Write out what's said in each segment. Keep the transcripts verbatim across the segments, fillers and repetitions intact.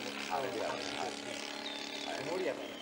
あれでやる。 曇りやからね。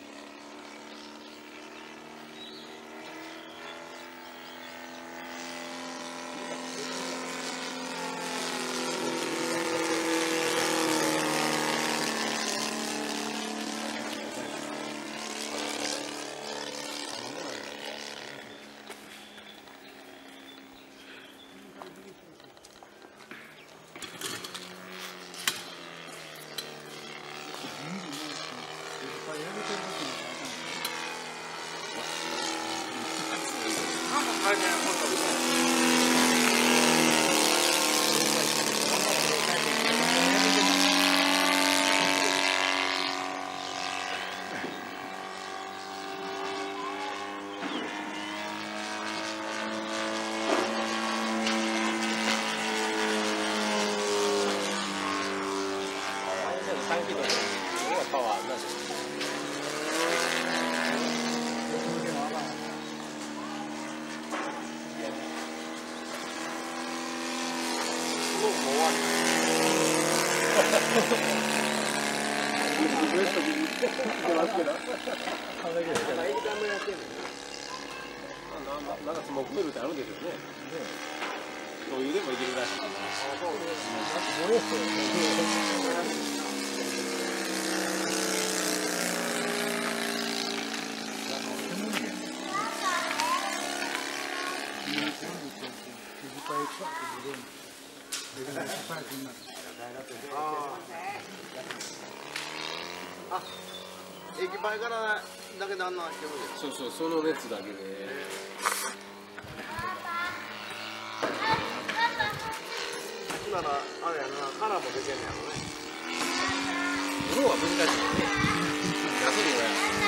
パワーなし。もう終わり。なんかスモークメルってあるんですよね。そういうでもいけるらしい。あ、そうです。あ、駅前からだけであんなしてるんです。そうそう、その熱だけで。ならあれやな、カラーも出てんねやろね。色は難しいよね。ガソリンは。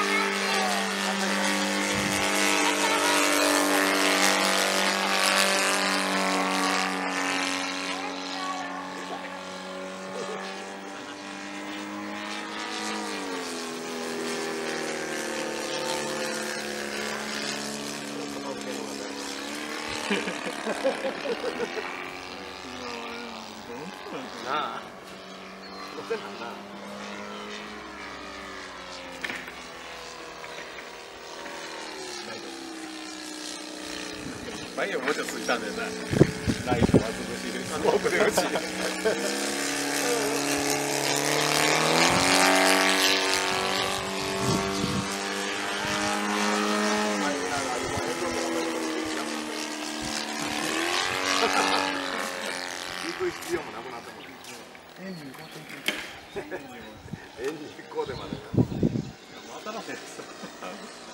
なあ、どうせなんだ。前にもうちょっとついたんだよな。ライトは潰し、スモークで打ち。行く必要もなくなったもん。エンジンこうエンジンこうでまでな。新しいです。